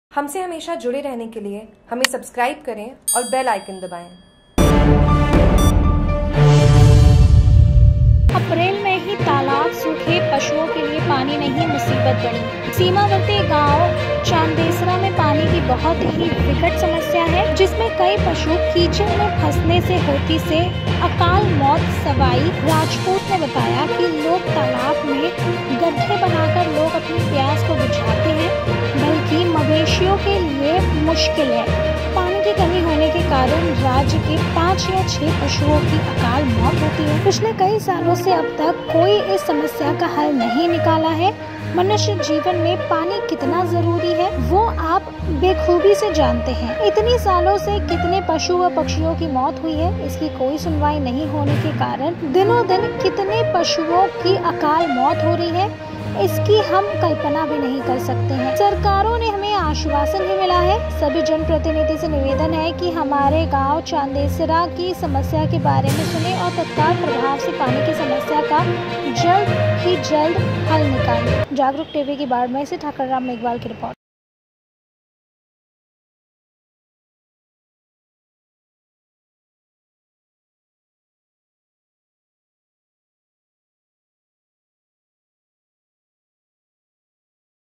हमसे हमेशा जुड़े रहने के लिए हमें सब्सक्राइब करें और बेल आइकन दबाएं। अप्रैल में ही तालाब सूखे, पशुओं के लिए पानी नहीं मुसीबत बनी। सीमावर्ती गांव चांदेसरा में पानी की बहुत ही विकट समस्या है, जिसमें कई पशु कीचड़ में फंसने से होती से अकाल मौत। सवाई राजपूत ने बताया कि लोग तालाब में गड्ढे बनाकर लोग अपनी प्यास को बुझाते हैं, बल्कि मवेशियों के लिए मुश्किल है। पानी की कमी होने के कारण राज्य के 5 या 6 पशुओं की अकाल मौत होती है। पिछले कई सालों से अब तक कोई इस समस्या का हल नहीं निकाला है। मनुष्य जीवन में पानी कितना जरूरी है वो आप बेखूबी से जानते हैं। इतने सालों से कितने पशु व पक्षियों की मौत हुई है, इसकी कोई सुनवाई नहीं होने के कारण दिनों दिन कितने पशुओं की अकाल मौत हो रही है, इसकी हम कल्पना भी नहीं कर सकते हैं। सरकारों ने हमें आश्वासन ही मिला है। सभी जनप्रतिनिधि से निवेदन है कि हमारे गांव चांदेसरा की समस्या के बारे में सुने और तत्काल प्रभाव से पानी की समस्या का जल्द ही जल्द हल निकालें। जागरूक टीवी की बाढ़ में से ठाकुर राम मेघवाल की रिपोर्ट।